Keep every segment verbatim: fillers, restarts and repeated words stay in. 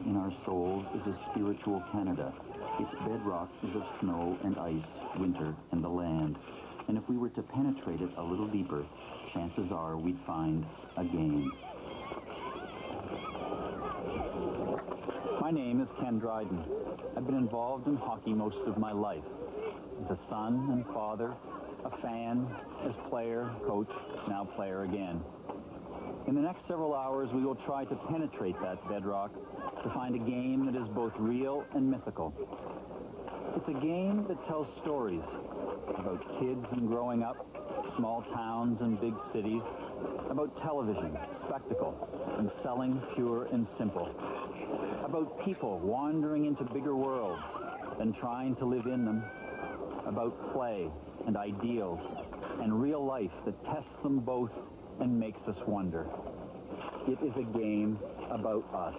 in our souls is a spiritual Canada. Its bedrock is of snow and ice, winter, and the land. And if we were to penetrate it a little deeper, chances are we'd find a game. My name is Ken Dryden. I've been involved in hockey most of my life. As a son and father, a fan, as player, coach, now player again. In the next several hours, we will try to penetrate that bedrock to find a game that is both real and mythical. It's a game that tells stories about kids and growing up, small towns and big cities, about television, spectacle, and selling pure and simple, about people wandering into bigger worlds and trying to live in them, about play and ideals and real life that tests them both and makes us wonder. It is a game about us.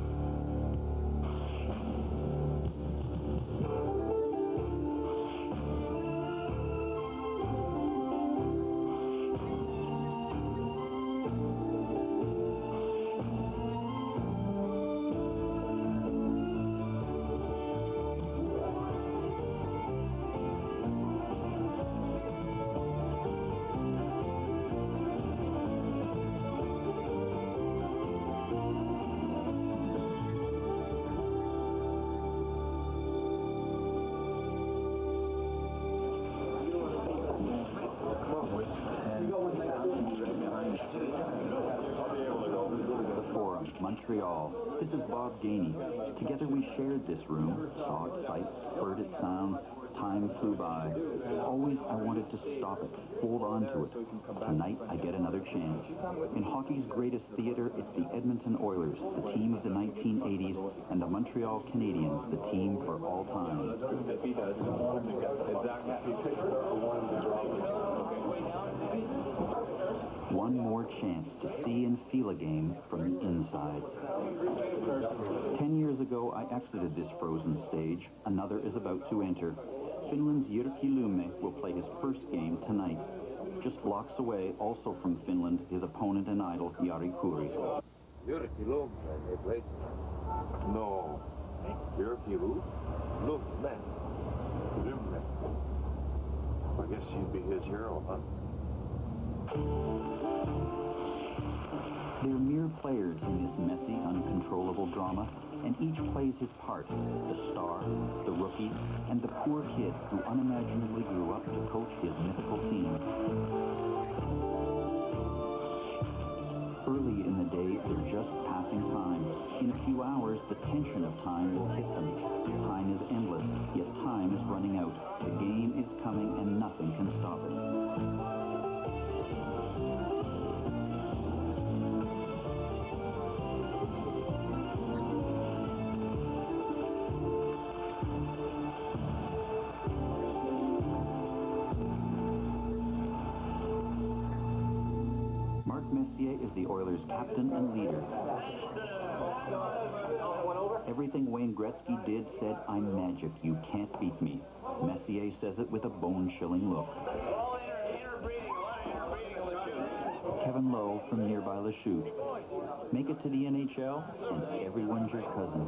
Montreal. This is Bob Gainey. Together we shared this room, saw its sights, heard its sounds. Time flew by. Always I wanted to stop it, hold on to it. Tonight I get another chance. In hockey's greatest theater, it's the Edmonton Oilers, the team of the nineteen eighties, and the Montreal Canadiens, the team for all time. One more chance to see and feel a game from the inside. Ten years ago, I exited this frozen stage. Another is about to enter. Finland's Jyrki Lumme will play his first game tonight. Just blocks away, also from Finland, his opponent and idol, Jari Kurri. Jyrki Lumme, they played? No. Jyrki Lumme? Lumme. Lumme. I guess you'd be his hero, huh? They're mere players in this messy, uncontrollable drama, and each plays his part, the star, the rookie, and the poor kid who unimaginably grew up to coach his mythical team. Early in the day, they're just passing time. In a few hours, the tension of time will hit them. Time is endless, yet time is running out. The game is coming and nothing can stop it. Messier is the Oilers' captain and leader. Everything Wayne Gretzky did said, "I'm magic, you can't beat me." Messier says it with a bone-chilling look. Kevin Lowe from nearby Lachute. Make it to the N H L, and everyone's your cousin.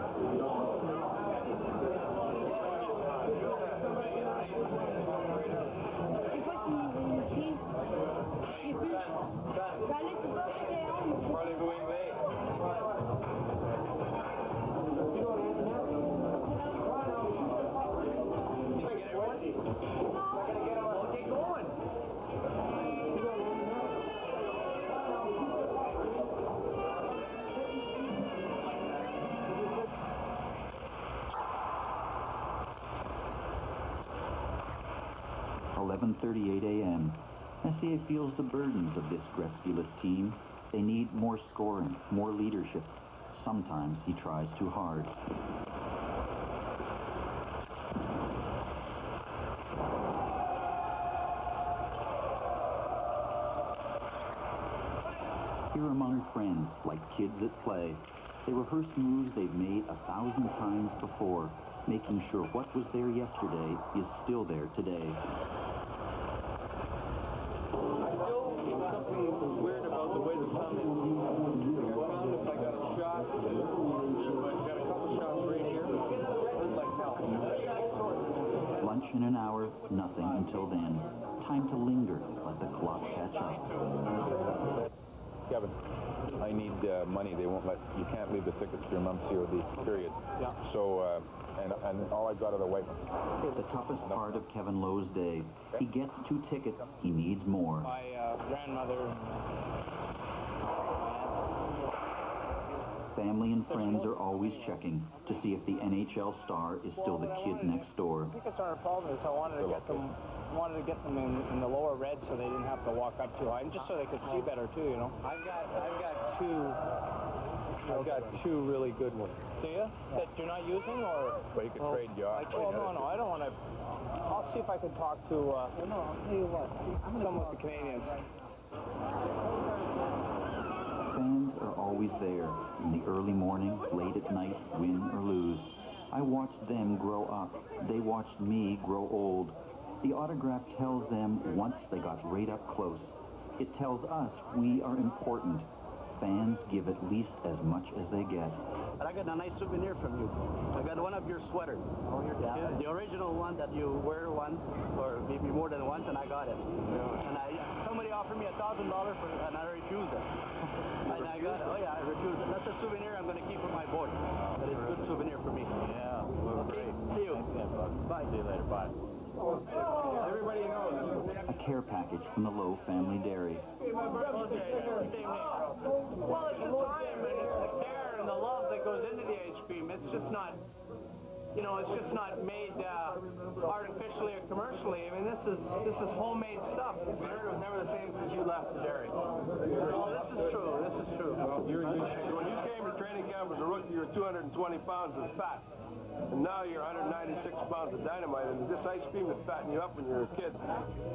eleven thirty-eight a m Messier feels the burdens of this Gretzky-less team. They need more scoring, more leadership. Sometimes he tries too hard. Here among friends, like kids at play, they rehearse moves they've made a thousand times before, making sure what was there yesterday is still there today. Weird about the way the puck is. I found if I got a shot, Lunch in an hour, nothing until then. Time to linger, let the clock catch up. Kevin, I need uh, money. They won't let, you can't leave the tickets to your mom's C O D, period. Yeah. So, uh, and, and all I've got are the white ones. The toughest part of Kevin Lowe's day. He gets two tickets, he needs more. My uh, grandmother. Family and friends are always checking to see if the N H L star is still the kid next door. Tickets aren't a problem. Is I wanted to get them, wanted to get them in, in the lower red so they didn't have to walk up too high, and just so they could see better too. You know. I've got, I've got two. I've got two really good ones. Do you? That you're not using, or? But you could well, trade you off. Well, no, no, I don't want to. I'll see if I can talk to. Uh, no, I'll tell you what. Some with the Canadians. Fans are always there, in the early morning, late at night, win or lose. I watched them grow up. They watched me grow old. The autograph tells them once they got right up close. It tells us we are important. Fans give at least as much as they get. But I got a nice souvenir from you. I got one of your sweaters. Oh, your yeah, the original one that you wear once, or maybe more than once, and I got it. Yeah. And I, somebody offered me a thousand dollars for it, and I refused it. And I got it. Oh yeah, I refused it. That's a souvenir I'm going to keep for my boy. That is a good souvenir for me. Yeah. Okay. See you. Bye. See you later. Bye. Everybody knows. A care package from the Lowe family dairy. Well, it's the time, and it's the care and the love that goes into the ice cream. It's just not, you know, it's just not made uh, artificially or commercially. I mean, this is this is homemade stuff. The dairy was never the same since you left the dairy. Oh, this is true. This is true. You're in good shape. When you came to training camp as a rookie, you were two hundred twenty pounds of fat. And now you're one hundred ninety-six pounds of dynamite, and this ice cream would fatten you up when you were a kid. So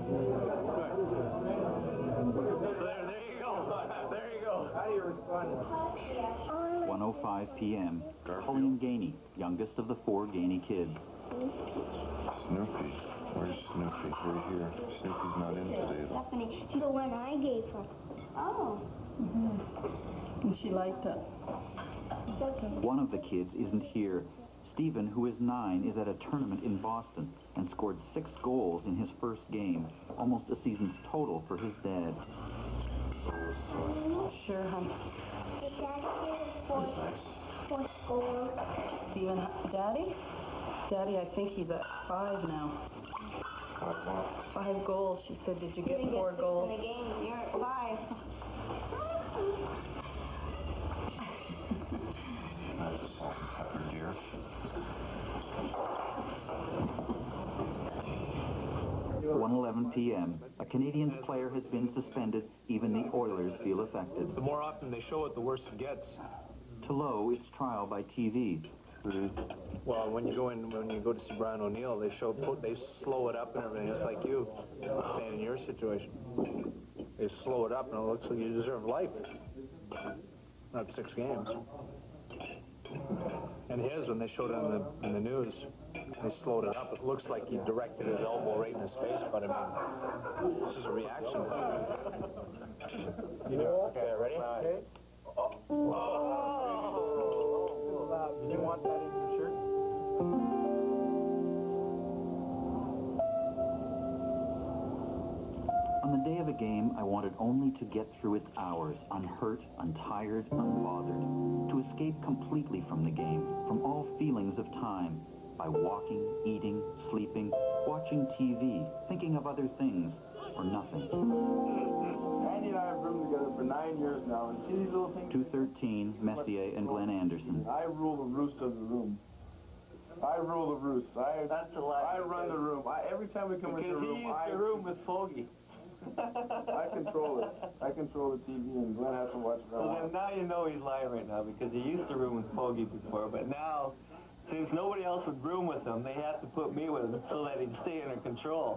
there, there you go. There you go. How do you respond? one oh five p m Colleen Gainey, youngest of the four Gainey kids. Snoopy. Where's Snoopy? Right here. Snoopy's not in today, though. Stephanie, she's the one I gave her. Oh. Mm-hmm. And she liked it. One of the kids isn't here. Stephen, who is nine, is at a tournament in Boston and scored six goals in his first game, almost a season's total for his dad. Sure, hon. Did Dad get his fourth, fourth goal? Stephen, Daddy? Daddy, I think he's at five now. Five goals. She said, did you get four get goals? In the game, you're at five. That's a salt and pepper, dear. one eleven p m A Canadiens player has been suspended. Even the Oilers feel affected. The more often they show it, the worse it gets. To Lowe, it's trial by T V. Mm-hmm. Well, when you go in, when you go to see Brian O'Neill, they show, they slow it up and everything. It's like you, saying in your situation, they slow it up and it looks like you deserve life, not six games. And his, when they showed it in the in the news, they slowed it up. It looks like he directed his elbow right in his face, but I mean, this is a reaction. You know? Okay, ready? Okay. Oh. Oh. Did you want that in your shirt? On the day of a game, I wanted only to get through its hours, unhurt, untired, unbothered. To escape completely from the game, from all feelings of time, by walking, eating, sleeping, watching T V, thinking of other things, or nothing. Andy and I have roomed together for nine years now, and see these little things? two thirteen, Messier and Glenn Anderson. I rule the roost of the room. I rule the roost. I, That's a lie. I run the room. I, every time we come into the room, I... the room with Fogey. I control it. I control the T V, and Glenn has to watch it. So then now you know he's lying right now, because he used to room with Fogey before, but now, since nobody else would room with him, they had to put me with him so that he'd stay under control.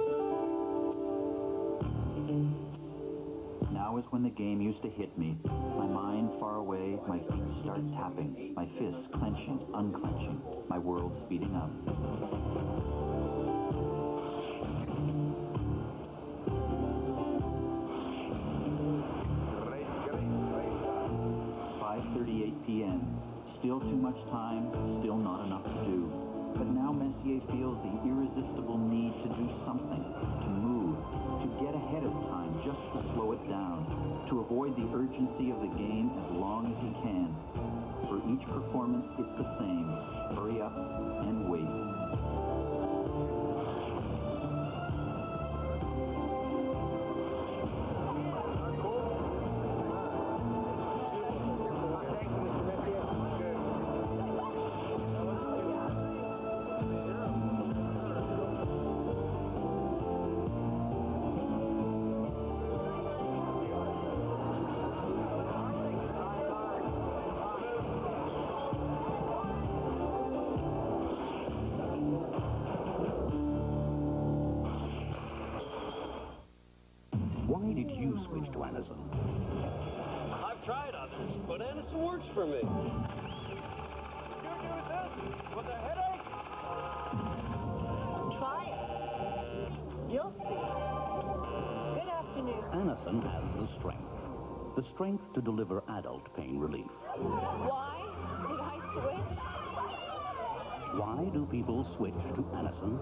Now is when the game used to hit me. My mind far away, my feet start tapping, my fists clenching, unclenching, my world speeding up. five thirty-eight p m Still too much time, still not enough to do. But now Messier feels the irresistible need to do something, to move, to get ahead of time, just to slow it down, to avoid the urgency of the game as long as he can. For each performance, it's the same. Hurry up and wait. Why did you switch to Anderson? I've tried others, but Anderson works for me. You do this with a headache? Try it. You'll see. Good afternoon. Anderson has the strength. The strength to deliver adult pain relief. Why did I switch? Why do people switch to Anderson?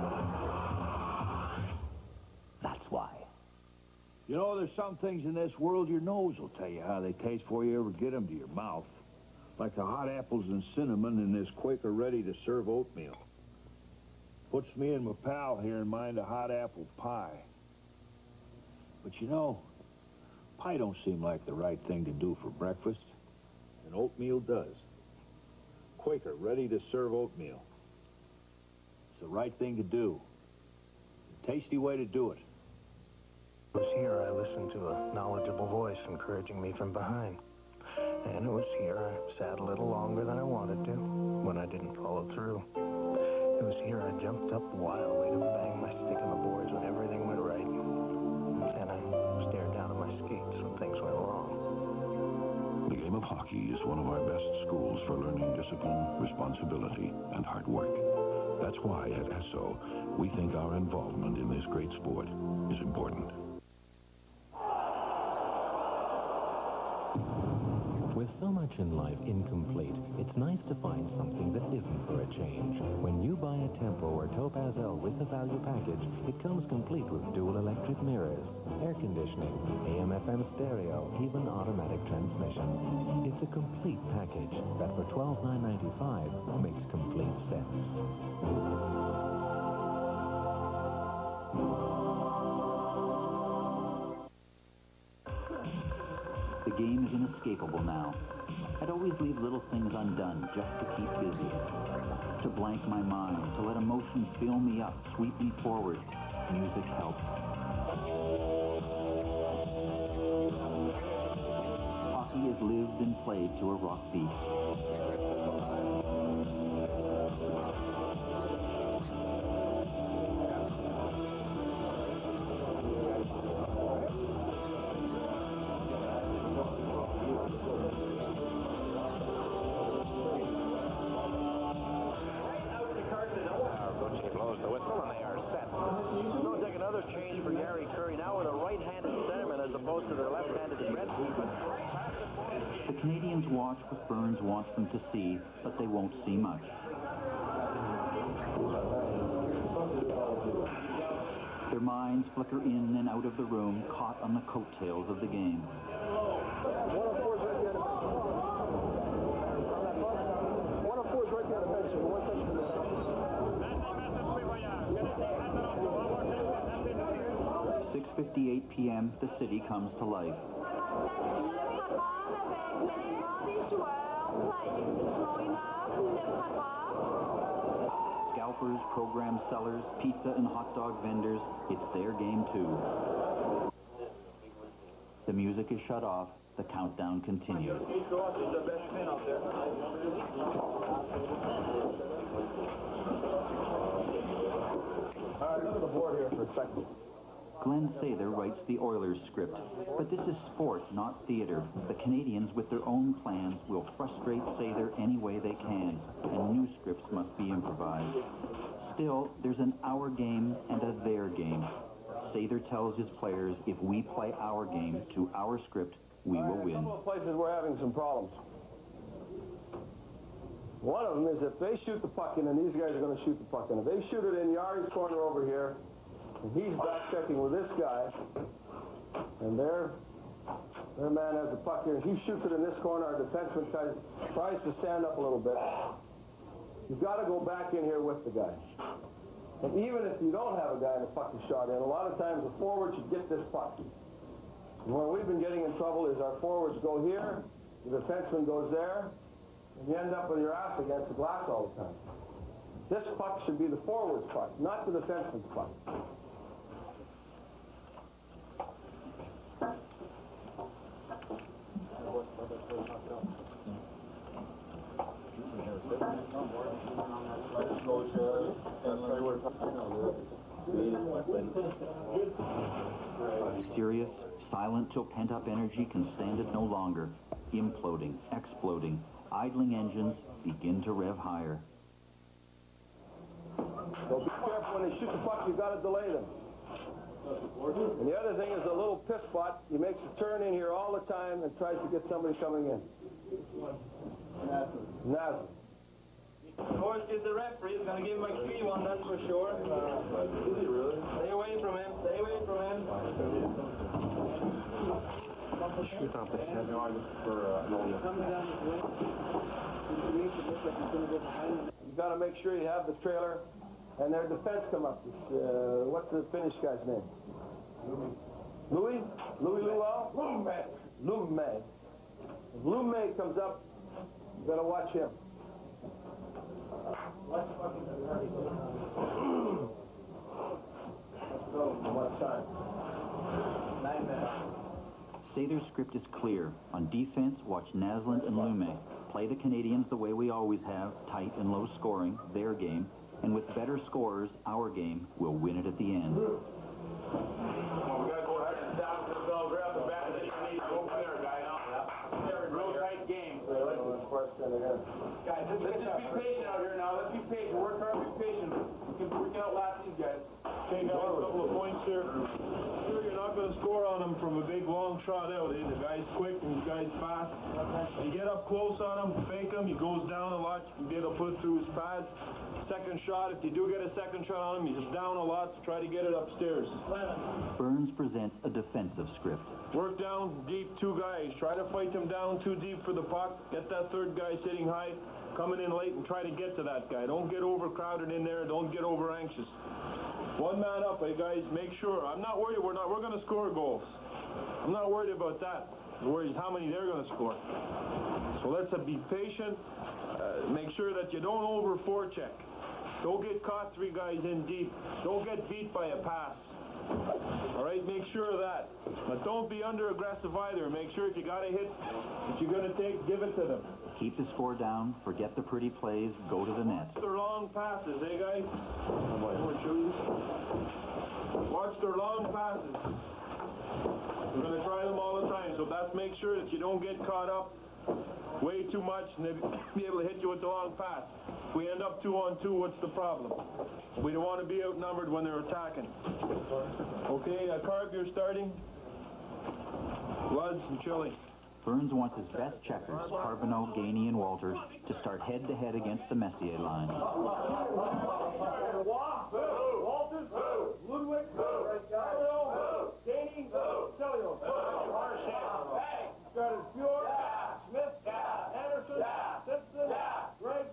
That's why. You know, there's some things in this world your nose will tell you how they taste before you ever get them to your mouth. Like the hot apples and cinnamon in this Quaker ready-to-serve oatmeal. Puts me and my pal here in mind of hot apple pie. But you know, pie don't seem like the right thing to do for breakfast, and oatmeal does. Quaker ready-to-serve oatmeal. It's the right thing to do. A tasty way to do it. It was here I listened to a knowledgeable voice encouraging me from behind. And it was here I sat a little longer than I wanted to when I didn't follow through. It was here I jumped up wildly to bang my stick on the boards when everything went right. And I stared down at my skates when things went wrong. The game of hockey is one of our best schools for learning discipline, responsibility, and hard work. That's why at Esso, we think our involvement in this great sport is important. With so much in life incomplete, it's nice to find something that isn't for a change. When you buy a Tempo or Topaz L with a value package, it comes complete with dual electric mirrors, air conditioning, A M F M stereo, even automatic transmission. It's a complete package that for twelve thousand nine hundred ninety-five dollars makes complete sense. The game is inescapable now. I'd always leave little things undone just to keep busy. To blank my mind, to let emotion fill me up, sweep me forward. Music helps. Hockey is lived and played to a rock beat. Blows the whistle and they are set. It's going to take another change for Gary Curry now with a right-handed centerman as opposed to the left-handed Gretzky. The Canadians watch what Burns wants them to see, but they won't see much. Their minds flicker in and out of the room, caught on the coattails of the game. six fifty-eight p m, the city comes to life. Scalpers, program sellers, pizza and hot dog vendors, it's their game too. The music is shut off, the countdown continues. All right, look at the board here for a second. Glenn Sather writes the Oilers script, but this is sport, not theater. The Canadians, with their own plans, will frustrate Sather any way they can, and new scripts must be improvised. Still, there's an our game and a their game. Sather tells his players, if we play our game to our script, we will win. A couple of places we're having some problems. One of them is if they shoot the puck in, and these guys are going to shoot the puck in. If they shoot it in Yari's corner over here, and he's back checking with this guy, and their, their man has the puck here, and he shoots it in this corner, our defenseman tries, tries to stand up a little bit. You've got to go back in here with the guy. And even if you don't have a guy and the puck is shot in, a lot of times the forward should get this puck. And where we've been getting in trouble is our forwards go here, the defenseman goes there, and you end up with your ass against the glass all the time. This puck should be the forward's puck, not the defenseman's puck. Serious, silent till pent-up energy can stand it no longer. Imploding, exploding, idling engines begin to rev higher. So be careful when they shoot the puck, you've got to delay them. And the other thing is a little piss pot. He makes a turn in here all the time and tries to get somebody coming in. Nazem. Of course, because the referee is going to give him a free one, that's for sure. Is he really? Stay away from him, stay away from him. Shoot off the set. You've got to make sure you have the trailer and their defense come up. This, uh, what's the Finnish guy's name? Louis? Louis Luau? Lume. Lume. If Lume comes up, you got to watch him. Let's go. Much time? Nine minutes. Sather's script is clear. On defense, watch Naslund and Lume. Play the Canadians the way we always have, tight and low scoring, their game. And with better scorers, our game will win it at the end. Well, we got to go ahead and down to the bell, grab the bat, and then you need to go clear, guy. Real tight game. Guys, let's just be patient out here now. Let's be patient. Work hard, be patient. We can, we can outlast these guys. Okay, guys, a couple of points here. Sure, you're not going to score on him from a big long shot out. Eh? The guy's quick and the guy's fast. You get up close on him, fake him, he goes down a lot. You can be able to put through his pads. Second shot, if you do get a second shot on him, he's down a lot, so try to get it upstairs. Burns presents a defensive script. Work down deep, two guys. Try to fight them down too deep for the puck. Get that third guy sitting high, coming in late, and try to get to that guy. Don't get overcrowded in there. Don't get over anxious. One man up, hey guys. Make sure. I'm not worried. We're not. We're going to score goals. I'm not worried about that. The worry is how many they're going to score. So let's uh, be patient. Uh, make sure that you don't over forecheck. Don't get caught three guys in deep. Don't get beat by a pass. All right, make sure of that. But don't be under aggressive either. Make sure if you got a hit that you're going to take, give it to them. Keep the score down, forget the pretty plays, go to the net. Watch their long passes, eh, guys? Watch their long passes. We're going to try them all the time, so that's make sure that you don't get caught up way too much and they'll be able to hit you with the long pass. If we end up two on two, what's the problem? We don't want to be outnumbered when they're attacking. Okay, uh, Carb, you're starting. Bloods and Chili. Burns wants his best checkers, Carbonneau, Gainey, and Walter, to start head-to-head against the Messier line. Walters, Ludwig, Carbonneau, Gainey, Celio. Started Fjord, Smith, Anderson, Simpson, Greg,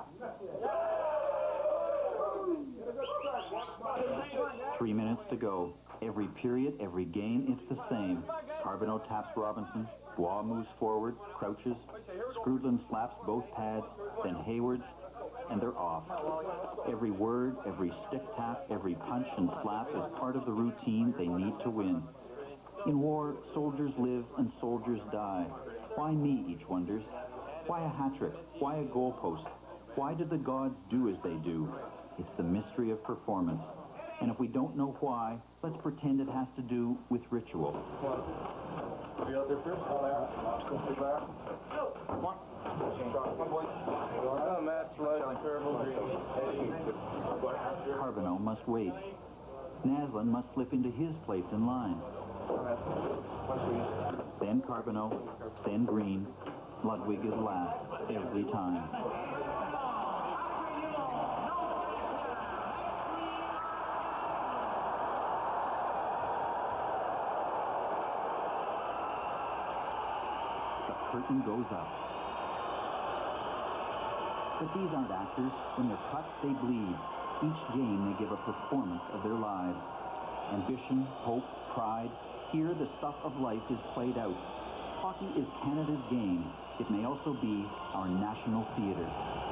Three minutes to go. Every period, every game, it's the same. Carbonneau taps Robinson. Bois moves forward, crouches. Scrudlin slaps both pads, then Hayward, and they're off. Every word, every stick tap, every punch and slap is part of the routine they need to win. In war, soldiers live and soldiers die. Why me, each wonders? Why a hat-trick? Why a goalpost? Why did the gods do as they do? It's the mystery of performance. And if we don't know why, let's pretend it has to do with ritual. Are you out there first? Let's go for back. Come on. Come on, Oh, Matt's like terrible. Carbonneau must wait. Naslund must slip into his place in line. Then Carbonneau, then Green. Ludwig is last every time. curtain goes up. But these aren't actors. When they're cut, they bleed. Each game they give a performance of their lives. Ambition, hope, pride. Here the stuff of life is played out. Hockey is Canada's game. It may also be our national theater.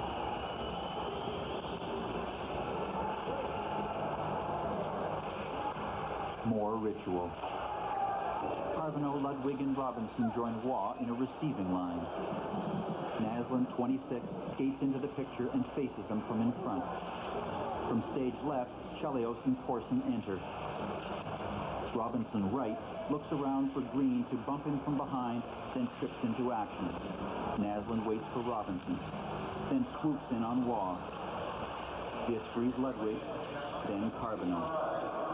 More ritual. Carbonneau, Ludwig, and Robinson join Waugh in a receiving line. Naslund, twenty-six, skates into the picture and faces them from in front. From stage left, Chelios and Corson enter. Robinson, right, looks around for Green to bump him from behind, then trips into action. Naslund waits for Robinson, then swoops in on Waugh. This frees Ludwig, then Carbonneau.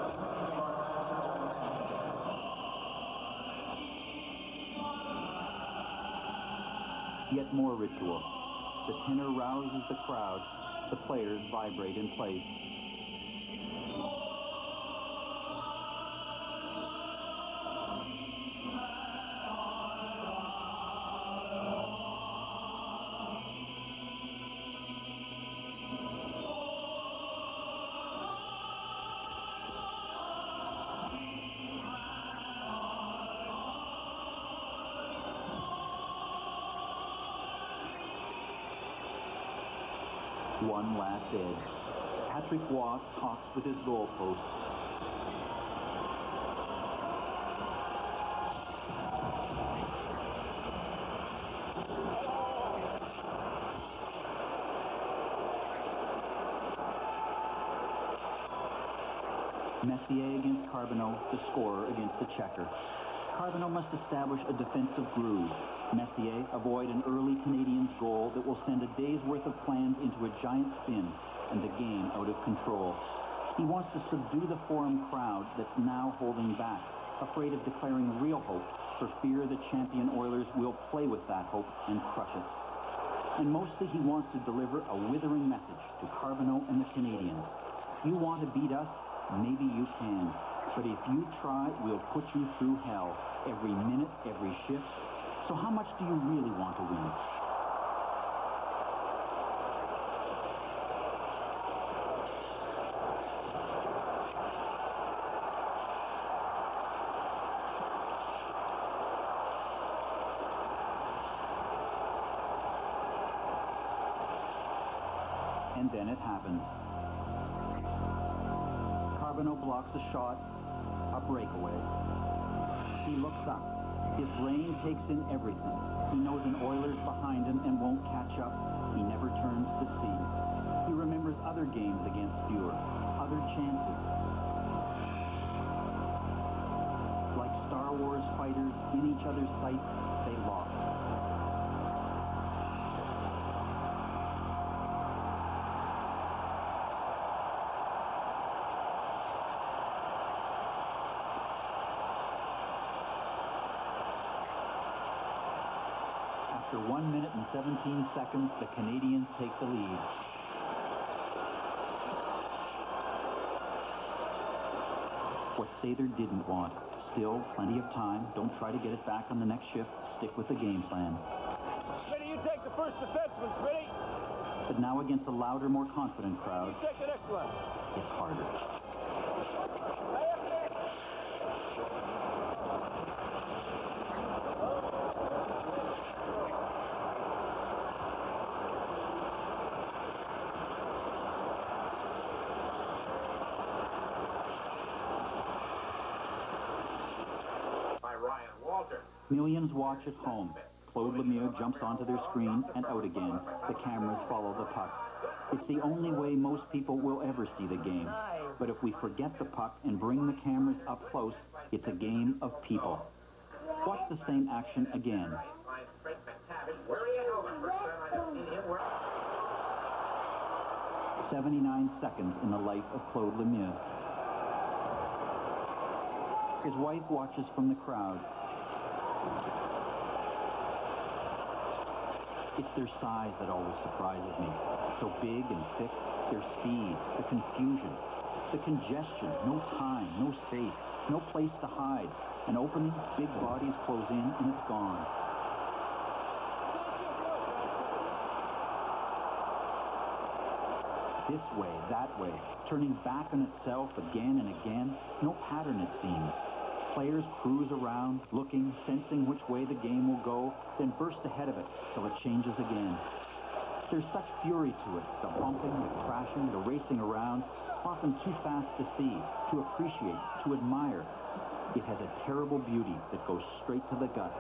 Yet more ritual. The tenor rouses the crowd. The players vibrate in place. One last edge. Patrick Waugh talks with his goalpost. Messier against Carbonneau, the scorer against the checker. Carbonneau must establish a defensive groove. Messier avoid an early Canadiens goal that will send a day's worth of plans into a giant spin and the game out of control. He wants to subdue the forum crowd that's now holding back, afraid of declaring real hope for fear the champion Oilers will play with that hope and crush it. And mostly he wants to deliver a withering message to Carbonneau and the Canadiens. You want to beat us? Maybe you can. But if you try, we'll put you through hell. Every minute, every shift. So how much do you really want to win? And then it happens. Carbonneau blocks a shot, a breakaway. He looks up. His brain takes in everything. He knows an Oilers behind him and won't catch up. He never turns to see. He remembers other games against Fuhr, other chances. Like Star Wars fighters in each other's sights, they lost. After one minute and seventeen seconds, the Canadiens take the lead. What Sather didn't want. Still, plenty of time. Don't try to get it back on the next shift. Stick with the game plan. Smitty, you take the first defenseman, Smitty. But now against a louder, more confident crowd, You take the next one. it's harder. Millions watch at home. Claude Lemieux jumps onto their screen and out again. The cameras follow the puck. It's the only way most people will ever see the game. But if we forget the puck and bring the cameras up close, it's a game of people. Watch the same action again. seventy-nine seconds in the life of Claude Lemieux. His wife watches from the crowd. It's their size that always surprises me. So big and thick, their speed, the confusion, the congestion, no time, no space, no place to hide. An opening, big bodies close in, and it's gone. this way, that way, turning back on itself again and again. No pattern, it seems. Players cruise around, looking, sensing which way the game will go, then burst ahead of it till it changes again. There's such fury to it, the bumping, the crashing, the racing around, often too fast to see, to appreciate, to admire. It has a terrible beauty that goes straight to the gut.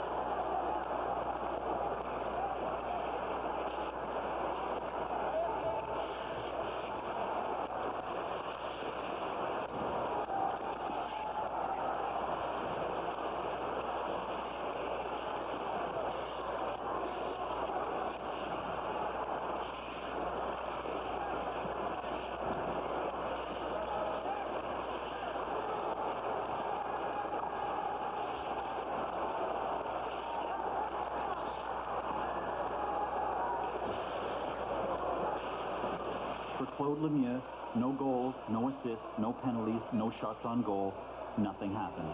For Claude Lemieux, no goals, no assists, no penalties, no shots on goal. Nothing happened.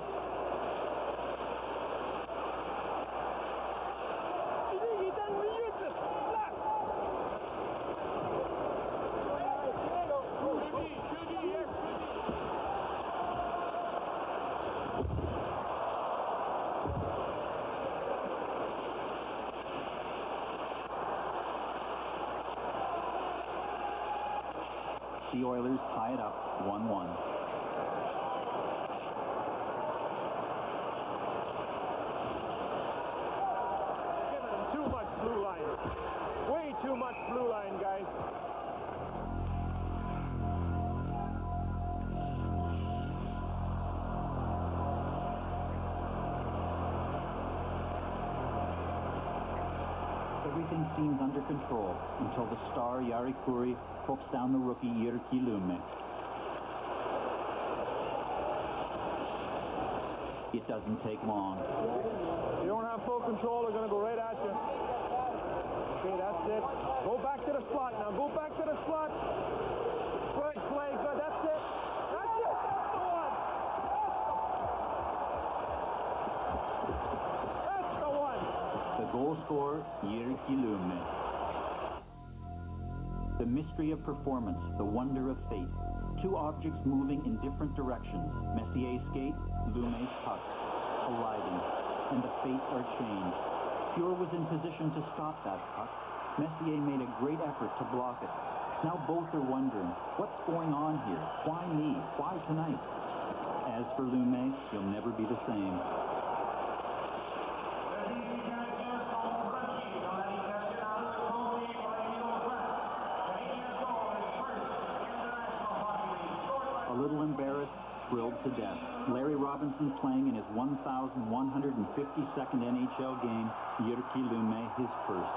The Oilers tie it up one one. Giving them too much blue line. Way too much blue line, guys. Everything seems under control until the star Jari Kurri hooks down the rookie Jyrki Lumme. It doesn't take long. You don't have full control, they're going to go right at you. Okay, that's it. Go back to the slot now. Go back to the slot. Good play, good. That's it. That's it. Go on. That's the one. The goal scorer, Jyrki Lumme. The mystery of performance, the wonder of fate. Two objects moving in different directions. Messier's skate, Lumme's puck. Colliding. And the fates are changed. Pure was in position to stop that puck. Messier made a great effort to block it. Now both are wondering, what's going on here? Why me? Why tonight? As for Lumme, he'll never be the same. A little embarrassed, thrilled to death. Larry Robinson playing in his one thousand one hundred fifty-second N H L game, Jyrki Lumme his first.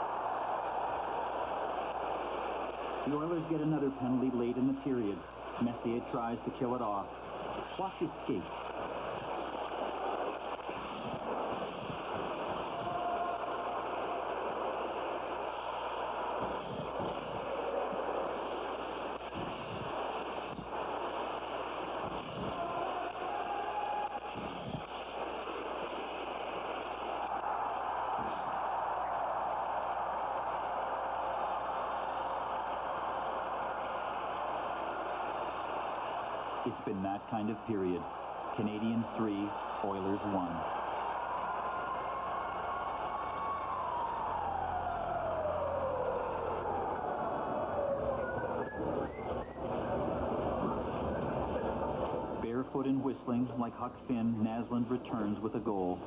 The Oilers get another penalty late in the period. Messier tries to kill it off. Watch his skate. It's been that kind of period. Canadiens three, Oilers one. Barefoot and whistling like Huck Finn, Naslund returns with a goal.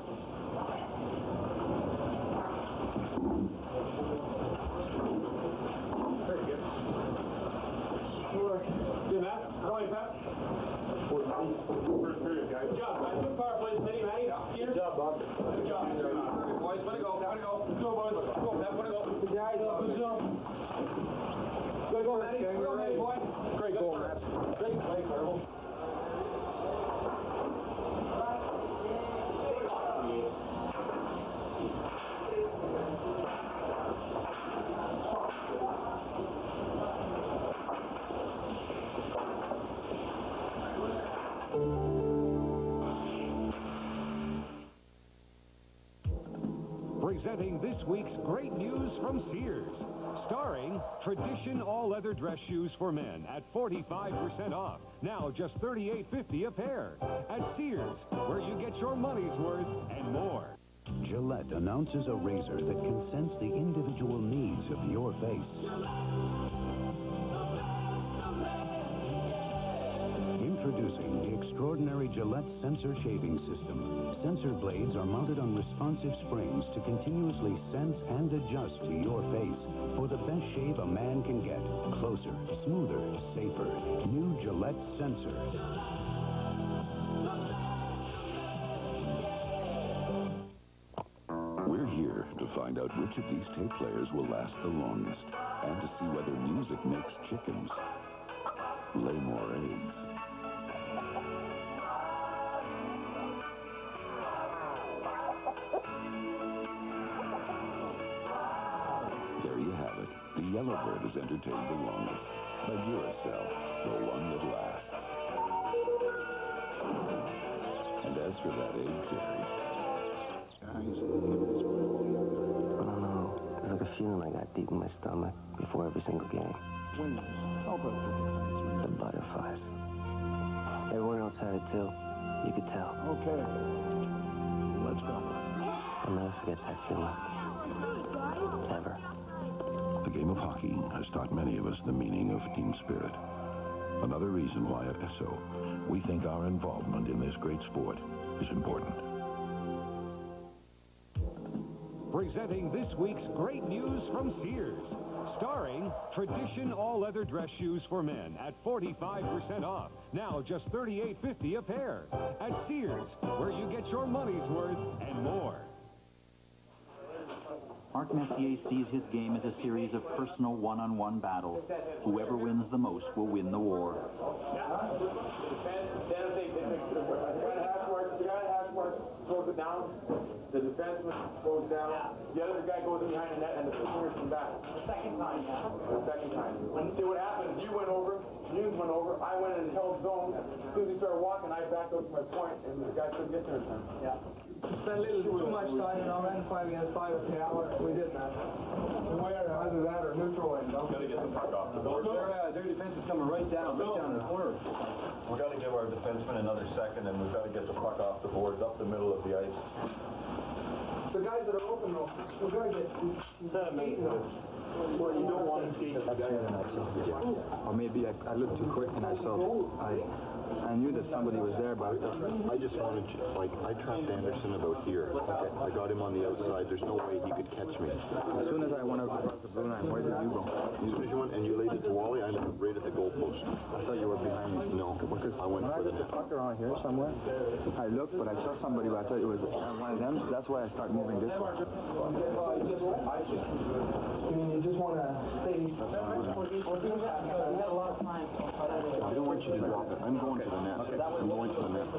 Good, Matt. How are you, Pat? First period, guys. Good job, man. Good power play, steady, man. Good job, Bob. Good job. Good job. Boys, way to go. Way to go. Let's go, boys. Let's go, Pat. Way to go. Good guys. Good job. Good go, Matty. Good go, Matty, boy. Great goal, Matt. Great play, Carl. Presenting this week's great news from Sears. Starring Tradition all-leather dress shoes for men at forty-five percent off. Now just thirty-eight fifty a pair. At Sears, where you get your money's worth and more. Gillette announces a razor that can sense the individual needs of your face. Introducing the extraordinary Gillette Sensor Shaving System. Sensor blades are mounted on responsive springs to continuously sense and adjust to your face for the best shave a man can get. Closer, smoother, safer. New Gillette Sensor. We're here to find out which of these tape players will last the longest and to see whether music makes chickens lay more eggs. There you have it. The Yellowbird is entertained the longest by Duracell, the one that lasts. And as for that egg theory, I don't know. There's like a feeling I got deep in my stomach before every single game. The butterflies. Everyone else had it too. You could tell. Okay. Let's go. I'll never forget that feeling. Ever. the game of hockey has taught many of us the meaning of team spirit. Another reason why at Esso, we think our involvement in this great sport is important. Presenting this week's great news from Sears. Starring Tradition all-leather dress shoes for men at forty-five percent off. Now just thirty-eight fifty a pair. At Sears, where you get your money's worth and more. Mark Messier sees his game as a series of personal one-on-one battles. Whoever wins the most will win the war. Throws it down, the defenseman goes down, the other guy goes in behind the net, and the swingers come back. The second time, yeah. The second time. And see what happens, you went over, Nunes went over, I went in and held zone. As soon as he started walking, I backed up to my point, and the guy couldn't get there in time. Yeah. Spent a little too much time, you know, ran five against five with the hour. We did that. Where, either that or neutral end. Gotta get the puck off the board. Their, uh, their defense is coming right down, right down the corner. We've got to give our defenseman another second, and we've got to get the puck off the boards, up the middle of the ice. The guys that are open, though, we're going to get seven where you don't want to skate. Or maybe I, I looked too quick and I saw, I, I knew that somebody was there, but I just wanted to, like, I trapped Anderson about here. Okay. I got him on the outside. There's no way he could catch me. As soon as I went out across the blue line, where did you go? As soon as you went and you laid it to Wally, I right at the goalpost. I thought you were behind me. No, because I went when for I the get the puck around here somewhere, I looked, but I saw somebody, but I thought it was one of them, so that's why I started moving this way. I mean, you just want to stay. We got a lot of time. I don't want you to drop it. I'm going to the net. I'm going to the net.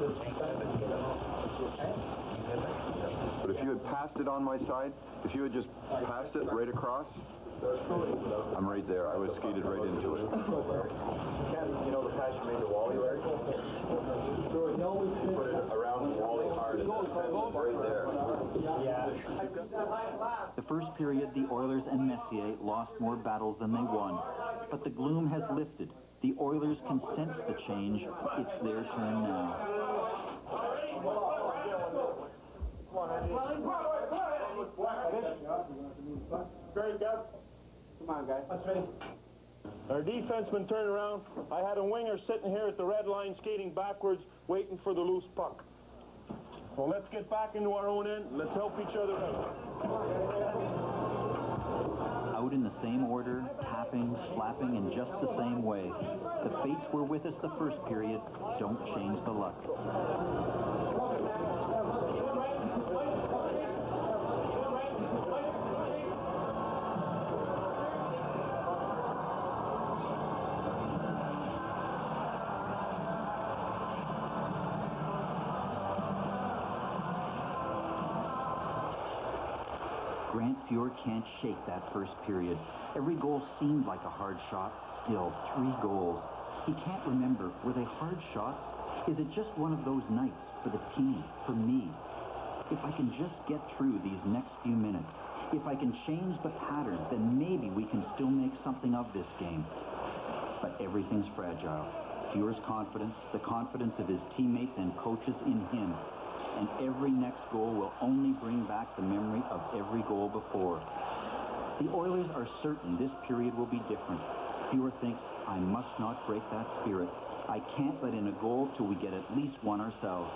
But if you had passed it on my side, if you had just passed it right across, I'm right there. I was skated right into it. You know the pass you made to Wally, Larry? You put it around Wally hard, and the defense was right there. The first period, the Oilers and Messier lost more battles than they won. But the gloom has lifted. The Oilers can sense the change. It's their turn now. Very good. Come on, guys. That's ready. Our defenseman turned around. I had a winger sitting here at the red line, skating backwards, waiting for the loose puck. So let's get back into our own end. Let's help each other out. Out in the same order, tapping, slapping in just the same way. The fates were with us the first period. Don't change the luck. Grant Fuhr can't shake that first period. Every goal seemed like a hard shot. Still, three goals. He can't remember, were they hard shots? Is it just one of those nights for the team, for me? If I can just get through these next few minutes, If I can change the pattern, then maybe we can still make something of this game. But everything's fragile. Fuhr's confidence, the confidence of his teammates and coaches in him. And every next goal will only bring back the memory of every goal before. The Oilers are certain this period will be different. Fuhr thinks, I must not break that spirit. I can't let in a goal till we get at least one ourselves.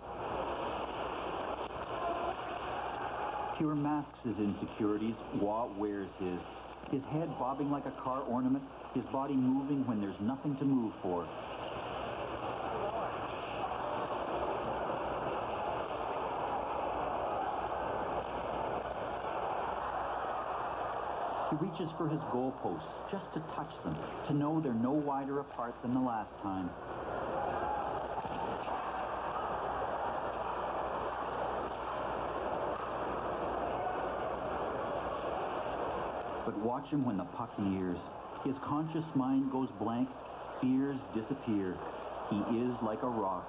Fuhr masks his insecurities. Waugh wears his. His head bobbing like a car ornament, his body moving when there's nothing to move for. He reaches for his goalposts just to touch them, to know they're no wider apart than the last time. But watch him when the puck nears. His conscious mind goes blank, fears disappear. He is like a rock.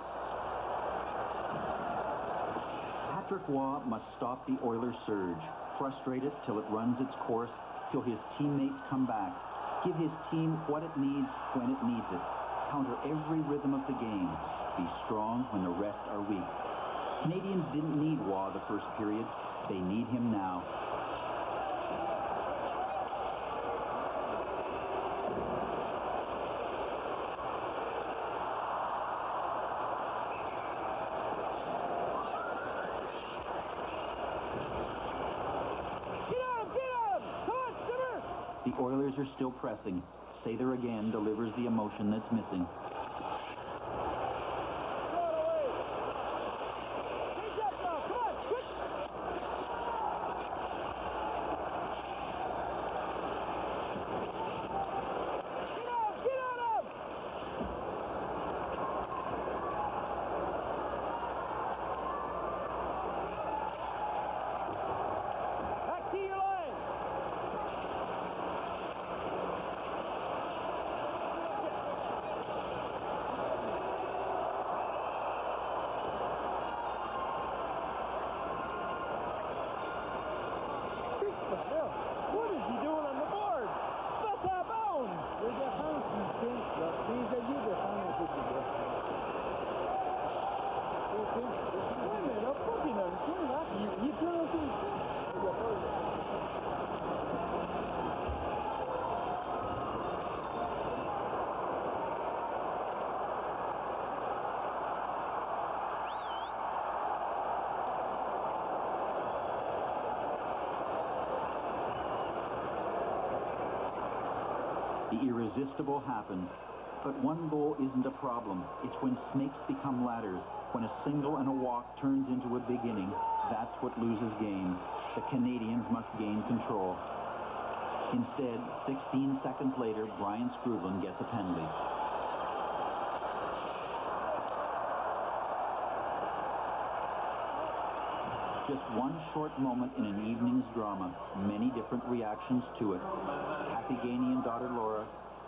Patrick Waugh must stop the Oilers' surge, frustrate it till it runs its course, till his teammates come back. Give his team what it needs when it needs it. Counter every rhythm of the game. Be strong when the rest are weak. Canadians didn't need Waugh the first period. They need him now. The Oilers are still pressing. Sather again delivers the emotion that's missing. The irresistible happens. But one goal isn't a problem. It's when snakes become ladders, when a single and a walk turns into a big inning. That's what loses games. The Canadians must gain control. Instead, sixteen seconds later, Brian Skruvlin gets a penalty. Just one short moment in an evening's drama, many different reactions to it. Kathy Gainey and daughter Laura.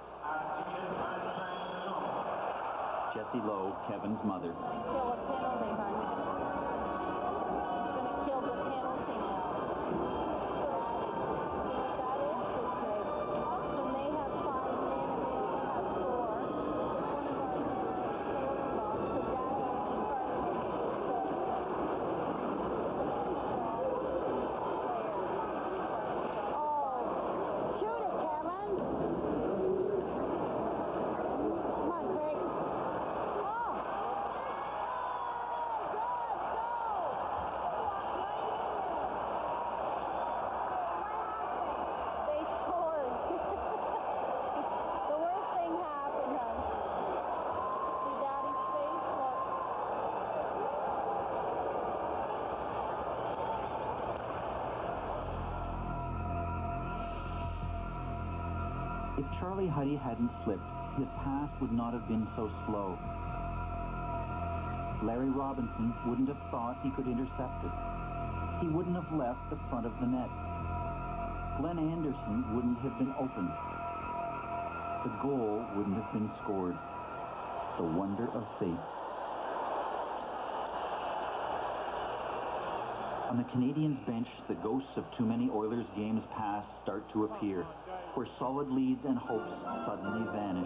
Jessie Lowe, Kevin's mother. Kill a penalty, honey. It's going to kill the penalty now. That is so great. When they have five men and we only have four, one of our men is in the penalty box, so Daddy is in front of him. Oh, shoot it, Kevin. Come on, Greg. If Charlie Huddy hadn't slipped, his pass would not have been so slow. Larry Robinson wouldn't have thought he could intercept it. He wouldn't have left the front of the net. Glenn Anderson wouldn't have been open. The goal wouldn't have been scored. The wonder of fate. On the Canadiens bench, the ghosts of too many Oilers games past start to appear, where solid leads and hopes suddenly vanish.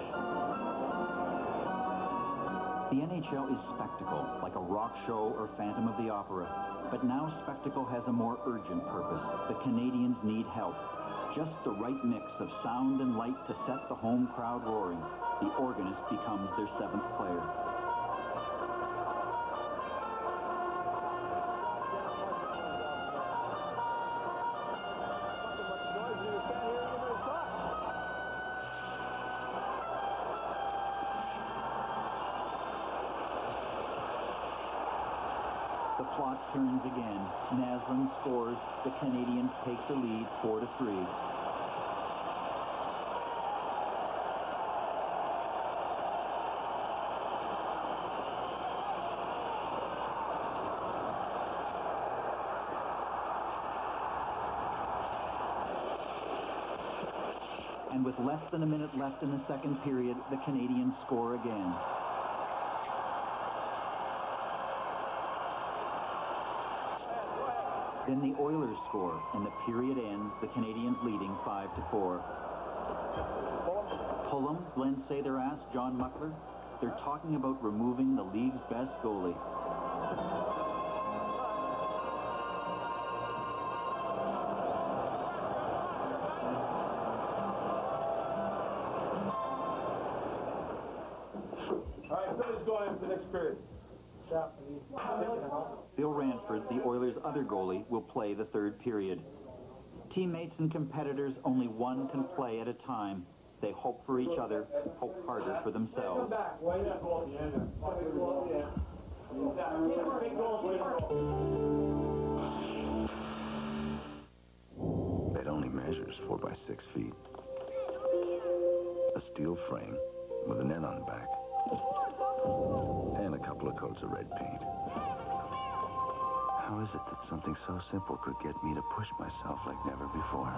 The N H L is spectacle, like a rock show or Phantom of the Opera. But now spectacle has a more urgent purpose. The Canadiens need help. Just the right mix of sound and light to set the home crowd roaring. The organist becomes their seventh player. The plot turns again. Naslund scores. The Canadiens take the lead four to three. And with less than a minute left in the second period, the Canadiens score again. Then the Oilers score, and the period ends, the Canadiens leading five to four. Pullum, Glenn Sather asked John Muckler. They're talking about removing the league's best goalie. All right, Philly's going into the next period. Bill Ranford, the Oilers' other goalie, will play the third period. Teammates and competitors, only one can play at a time. They hope for each other, hope harder for themselves. It only measures four by six feet. A steel frame with an N on the back. And a couple of coats of red paint. How is it that something so simple could get me to push myself like never before?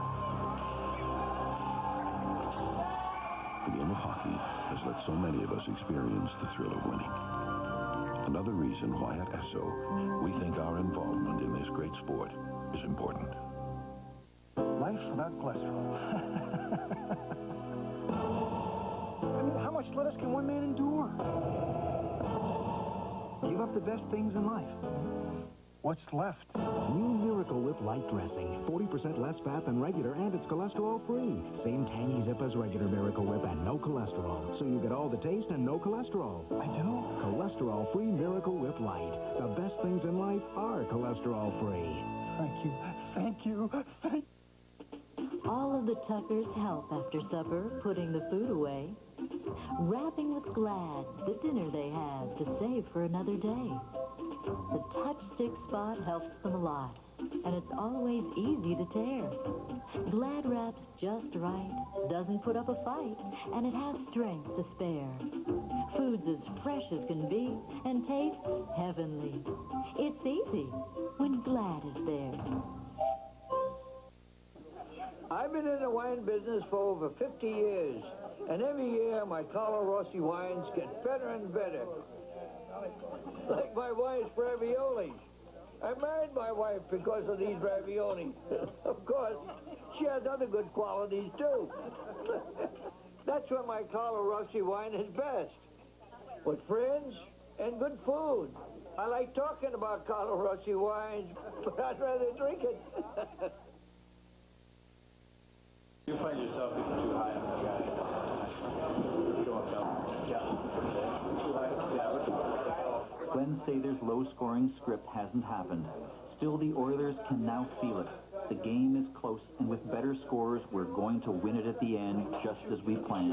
The game of hockey has let so many of us experience the thrill of winning. Another reason why at Esso, we think our involvement in this great sport is important. Life without cholesterol. I mean, how much lettuce can one man endure? Give up the best things in life. What's left? New Miracle Whip light dressing. forty percent less fat than regular, and it's cholesterol-free. Same tangy zip as regular Miracle Whip and no cholesterol. So you get all the taste and no cholesterol. I do? Cholesterol-free Miracle Whip Light. The best things in life are cholesterol-free. Thank you. Thank you. Thank All of the Tuckers help after supper, putting the food away. Wrapping with Glad, the dinner they have to save for another day. The touch stick spot helps them a lot, and it's always easy to tear. Glad wraps just right, doesn't put up a fight, and it has strength to spare. Food's as fresh as can be, and tastes heavenly. It's easy when Glad is there. I've been in the wine business for over fifty years, and every year my Carlo Rossi wines get better and better. Like my wife's raviolis. I married my wife because of these raviolis. Of course, she has other good qualities too. That's where my Carlo Rossi wine is best. With friends and good food. I like talking about Carlo Rossi wines, but I'd rather drink it. You find yourself too high on the guy. Go up, down. Yeah. Too high. Yeah. Glenn Sather's low-scoring script hasn't happened. Still, the Oilers can now feel it. The game is close, and with better scores, we're going to win it at the end, just as we planned.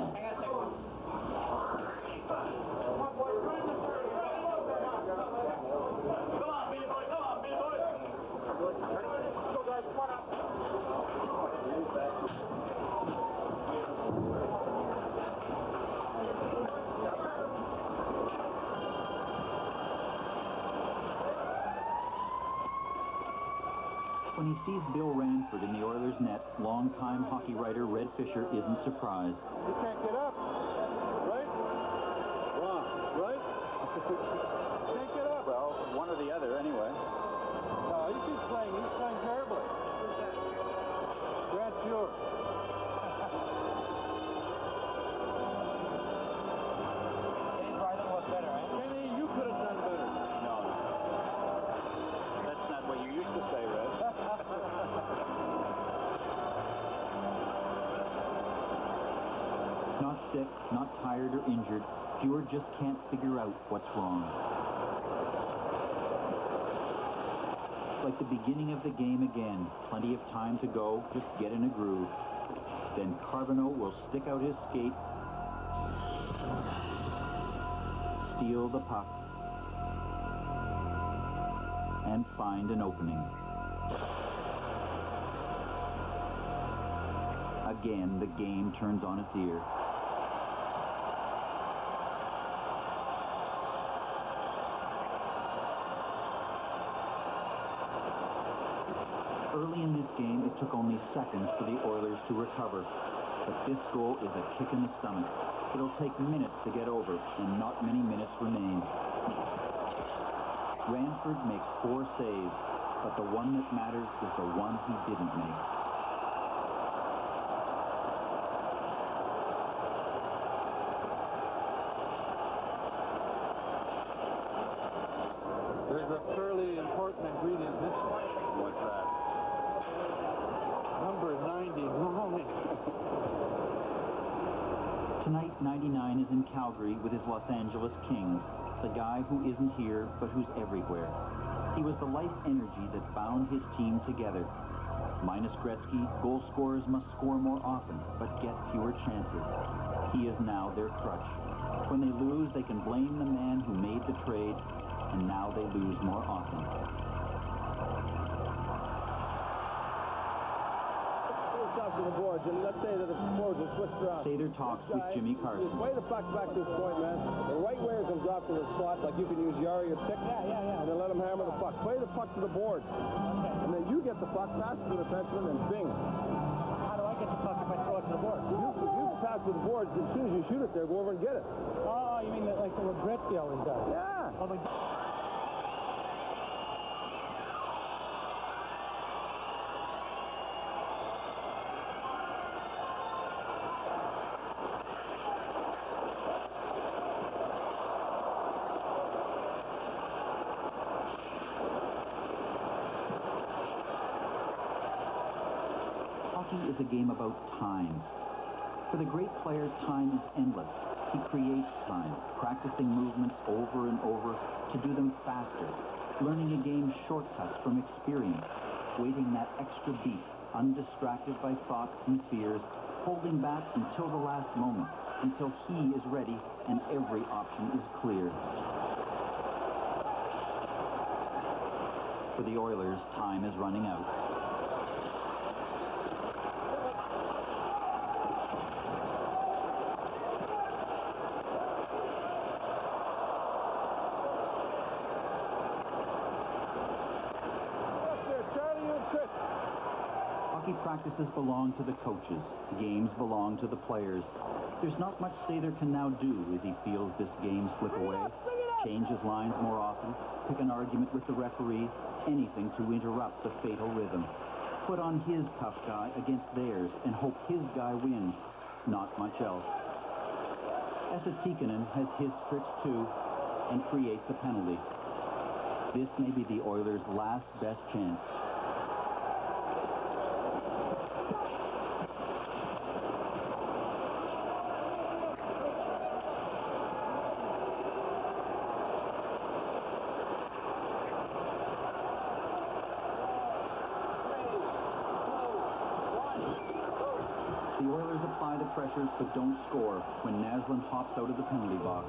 When he sees Bill Ranford in the Oilers' net, longtime hockey writer Red Fisher isn't surprised. You can't get up, right? Wrong, right? Can't get up. Well, one or the other, anyway. No, you keep playing? He's playing terribly. Grant Fuhr. Dave Ryden was better, eh? Kenny, you could have done better. No, no. That's not what you used to say, Red. Not sick, not tired or injured, Fuhr just can't figure out what's wrong. Like the beginning of the game again, plenty of time to go, just get in a groove. Then Carbonneau will stick out his skate, steal the puck, and find an opening. Again, the game turns on its ear. Early in this game, it took only seconds for the Oilers to recover. But this goal is a kick in the stomach. It'll take minutes to get over, and not many minutes remain. Ranford makes four saves, but the one that matters is the one he didn't make. There's a fairly important ingredient missing. What's that? Number ninety-nine. Tonight, ninety-nine is in Calgary with his Los Angeles Kings, the guy who isn't here, but who's everywhere. He was the life energy that bound his team together. Minus Gretzky, goal scorers must score more often, but get fewer chances. He is now their crutch. When they lose, they can blame the man who made the trade, and now they lose more often. To the boards, and let's say that the boards are switched around. Sather talks with Jimmy Carson. Just play the puck back to this point, man. The right winger comes off to the slot, like you can use Yari or Tick. Yeah, yeah, yeah. And then let him hammer the puck. Play the puck to the boards. Okay. And then you get the puck, pass it to the defenseman, and sting. How do I get the puck if I throw it to the board? You, you pass to the boards, as soon as you shoot it there, go over and get it. Oh, you mean that, like what Gretzky always does? Yeah. Oh, my Hockey is a game about time. For the great player, time is endless. He creates time, practicing movements over and over to do them faster, learning a game's shortcuts from experience, waiting that extra beat, undistracted by thoughts and fears, holding back until the last moment, until he is ready and every option is clear. For the Oilers, time is running out. Hockey practices belong to the coaches. Games belong to the players. There's not much Sather can now do as he feels this game slip away. Change his lines more often, pick an argument with the referee, anything to interrupt the fatal rhythm. Put on his tough guy against theirs and hope his guy wins. Not much else. Esa Tikkanen has his tricks too and creates a penalty. This may be the Oilers' last best chance. The Oilers apply the pressure but don't score when Naslund hops out of the penalty box.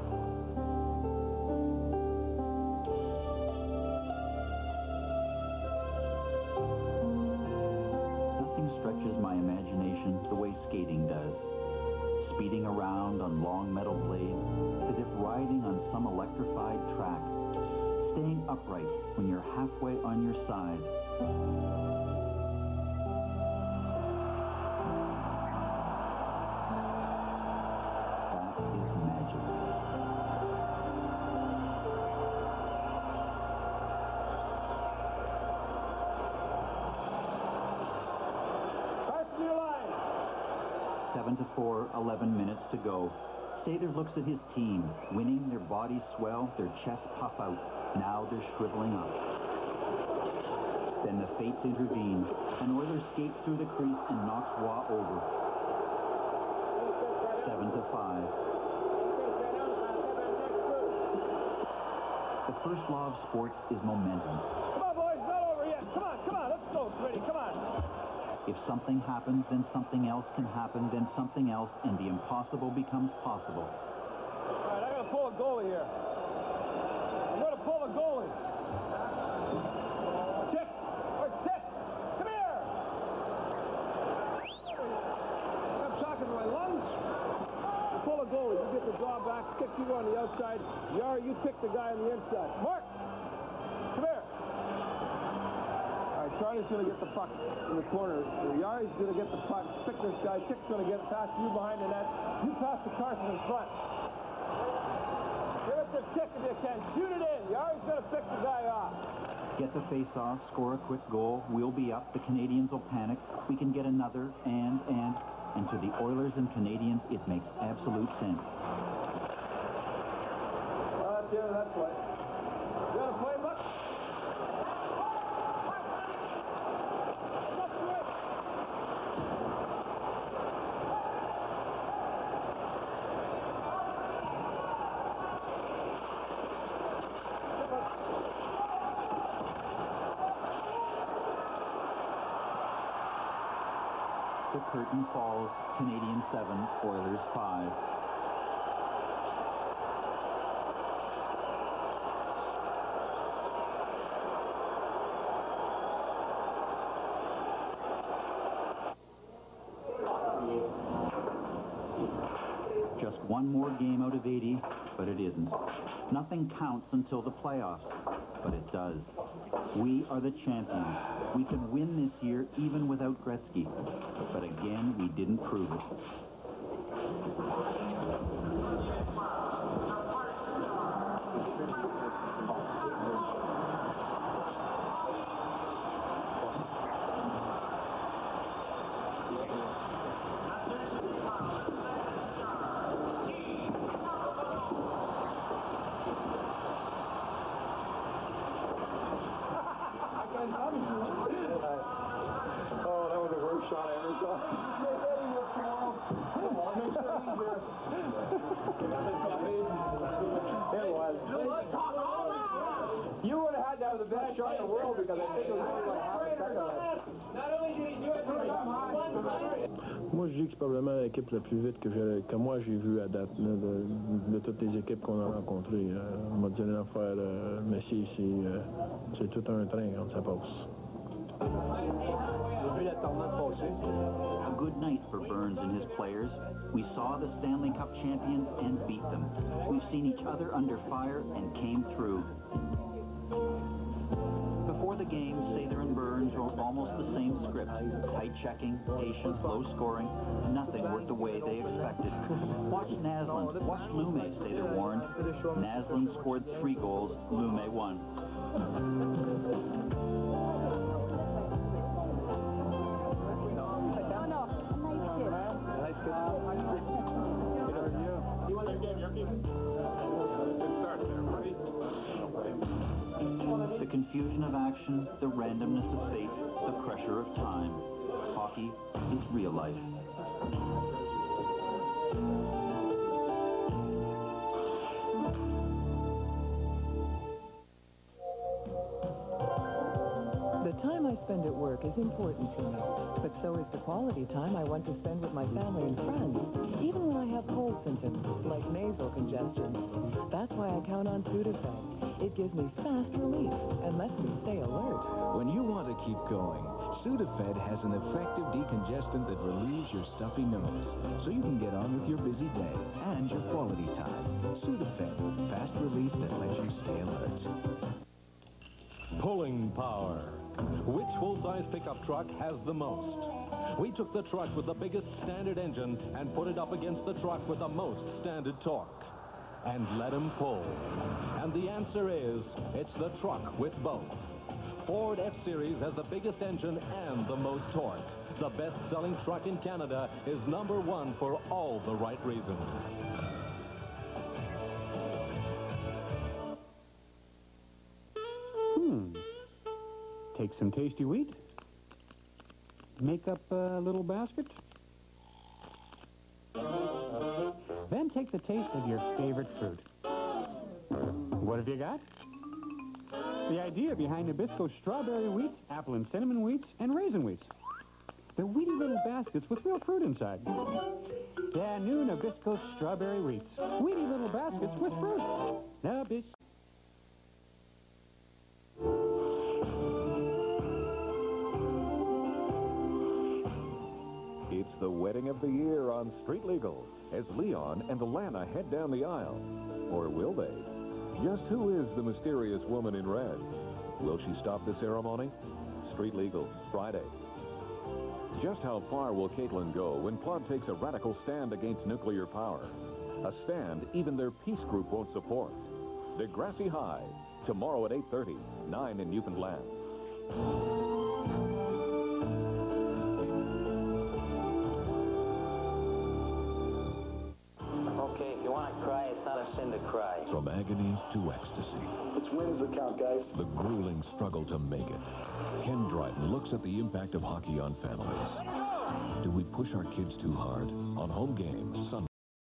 Nothing stretches my imagination the way skating does. Speeding around on long metal blades as if riding on some electrified track. Staying upright when you're halfway on your side. seven to four, eleven minutes to go. Sather looks at his team. Winning, their bodies swell, their chests puff out. Now they're shriveling up. Then the fates intervene. An Oiler skates through the crease and knocks Waugh over. Seven to five. The first law of sports is momentum. Come on, boys, not over yet. Come on, come on, let's go, Smitty, come on. If something happens, then something else can happen, then something else, and the impossible becomes possible. All right, I gotta pull a goalie here. I'm gonna pull a goalie. Chick, where's Chick? Come here. I'm talking to my lungs. Pull a goalie. You get the draw back. Kick you on the outside. Yari, you pick the guy on the inside. Mark, come here. All right, Charlie's going to get the puck in the corner. Yari's going to get the puck. Pick this guy. Chick's going to get past you behind the net. You pass to Carson in front. Give it to Chick if you can. Shoot it in. Yari's going to pick the guy off. Get the face-off, score a quick goal. We'll be up. The Canadians will panic. We can get another, and, and, and to the Oilers and Canadians, it makes absolute sense. Well, that's the end of that play. You got to play, Buck? The curtain falls. Canadian seven, Oilers five. Just one more game out of eighty, but it isn't. Nothing counts until the playoffs, but it does. We are the champions. We can win this year even without Gretzky. But again, we didn't prove it. Oh, that was the worst shot I ever saw. It was. You would have had to have the best shot in the world because I think it was only like half a second left. Not only did he do it for Moi, je dis que c'est probablement l'équipe la plus vite que, que moi j'ai vue à date, là, de, de toutes les équipes qu'on a rencontrées. Euh, on m'a dit une affaire, euh, Messi, c'est euh, c'est tout un train quand ça passe. A good night for Burns and his players. We saw the Stanley Cup champions and beat them. We've seen each other under fire and came through. Before the game, Sather and Burns wrote almost the same script. Tight checking, patient, low scoring. Nothing worked the way they expected. Watch Naslund. Watch Lume, Sather warned. Naslund scored three goals. Lume won. The confusion of action, the randomness of fate, the pressure of time. Hockey is real life. The time I spend at work is important to me, but so is the quality time I want to spend with my family and friends, even when I have cold symptoms, like nasal congestion. That's why I count on Sudafed. It gives me fast relief and lets me stay alert. When you want to keep going, Sudafed has an effective decongestant that relieves your stuffy nose, so you can get on with your busy day and your quality time. Sudafed, fast relief that lets you stay alert. Pulling power. Which full-size pickup truck has the most? We took the truck with the biggest standard engine and put it up against the truck with the most standard torque. And let them pull. And the answer is, it's the truck with both. Ford F-Series has the biggest engine and the most torque. The best-selling truck in Canada is number one for all the right reasons. Hmm. Take some tasty wheat. Make up a little basket. Then take the taste of your favorite fruit. What have you got? The idea behind Nabisco's strawberry wheats, apple and cinnamon wheats, and raisin wheats. They're weedy little baskets with real fruit inside. Yeah, new Nabisco strawberry wheats. Weedy little baskets with fruit. Nabisco. It's the wedding of the year on Street Legal as Leon and Alana head down the aisle. Or will they? Just who is the mysterious woman in red? Will she stop the ceremony? Street Legal, Friday. Just how far will Caitlin go when Plug takes a radical stand against nuclear power? A stand even their peace group won't support. Degrassi High, tomorrow at eight thirty, nine in Newfoundland. Okay, if you want to cry, it's not a sin to cry. From agony to ecstasy. It's wins that count, guys. The grueling struggle to make it. Ken Dryden looks at the impact of hockey on families. Do we push our kids too hard? On Home Game, Sunday.